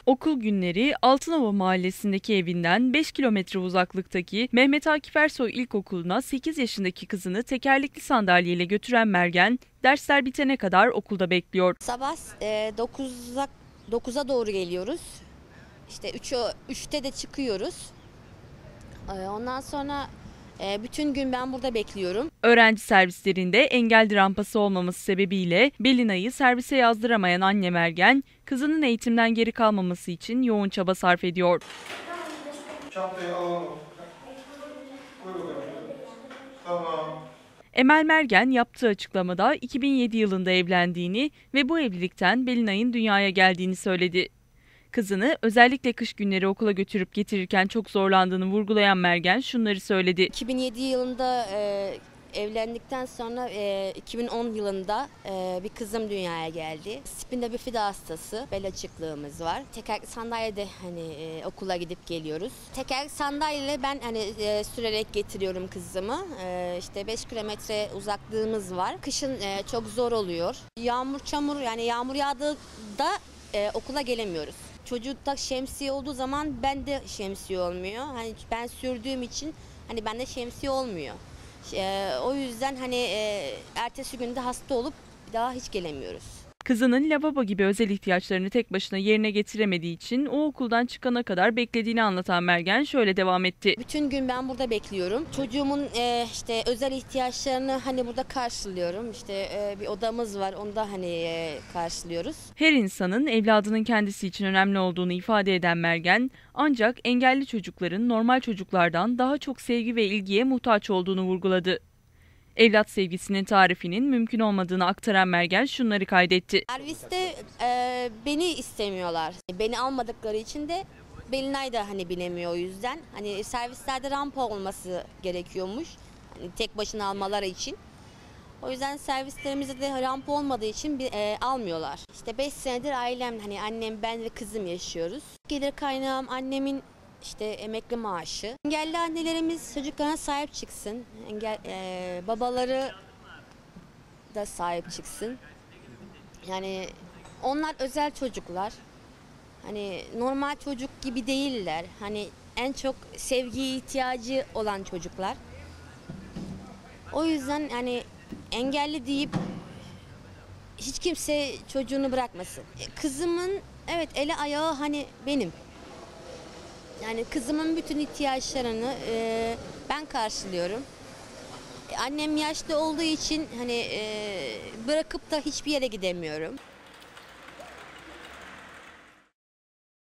Okul günleri Altınova Mahallesi'ndeki evinden 5 kilometre uzaklıktaki Mehmet Akif Ersoy İlkokulu'na 8 yaşındaki kızını tekerlekli sandalyeyle götüren Mergen, dersler bitene kadar okulda bekliyor. Sabah 9'a doğru geliyoruz. İşte 3'te de çıkıyoruz. Ondan sonra bütün gün ben burada bekliyorum. Öğrenci servislerinde engel rampası olmaması sebebiyle Belina'yı servise yazdıramayan anne Mergen, kızının eğitimden geri kalmaması için yoğun çaba sarf ediyor. Çantayı alalım. Tamam. Emel Mergen yaptığı açıklamada 2007 yılında evlendiğini ve bu evlilikten Belina'nın dünyaya geldiğini söyledi. Kızını özellikle kış günleri okula götürüp getirirken çok zorlandığını vurgulayan Mergen şunları söyledi. 2007 yılında evlendikten sonra 2010 yılında bir kızım dünyaya geldi. Spina bifida hastası, bel açıklığımız var. Tekerlekli sandalyede okula gidip geliyoruz. Tekerlekli sandalyeyle ben sürerek getiriyorum kızımı. İşte 5 kilometre uzaklığımız var. Kışın çok zor oluyor. Yağmur, çamur, yani yağmur yağdığında okula gelemiyoruz. Çocukta şemsiye olduğu zaman bende şemsiye olmuyor. Hani ben sürdüğüm için bende şemsiye olmuyor. O yüzden ertesi günde hasta olup bir daha hiç gelemiyoruz. Kızının lavabo gibi özel ihtiyaçlarını tek başına yerine getiremediği için o okuldan çıkana kadar beklediğini anlatan Mergen şöyle devam etti. Bütün gün ben burada bekliyorum. Çocuğumun özel ihtiyaçlarını burada karşılıyorum. Bir odamız var, onu da karşılıyoruz. Her insanın evladının kendisi için önemli olduğunu ifade eden Mergen, ancak engelli çocukların normal çocuklardan daha çok sevgi ve ilgiye muhtaç olduğunu vurguladı. Evlat sevgisinin tarifinin mümkün olmadığını aktaran Mergen şunları kaydetti. Serviste beni istemiyorlar. Beni almadıkları için de Belinay da binemiyor o yüzden. Servislerde rampa olması gerekiyormuş. Tek başına almaları için. O yüzden servislerimizde de rampa olmadığı için almıyorlar. 5 senedir ailem, annem, ben ve kızım yaşıyoruz. Gelir kaynağım annemin emekli maaşı. Engelli annelerimiz çocuklarına sahip çıksın. Babaları da sahip çıksın. Yani onlar özel çocuklar. Normal çocuk gibi değiller. En çok sevgiye ihtiyacı olan çocuklar. O yüzden engelli deyip hiç kimse çocuğunu bırakmasın. Kızımın eli ayağı benim. Kızımın bütün ihtiyaçlarını ben karşılıyorum. Annem yaşlı olduğu için bırakıp da hiçbir yere gidemiyorum.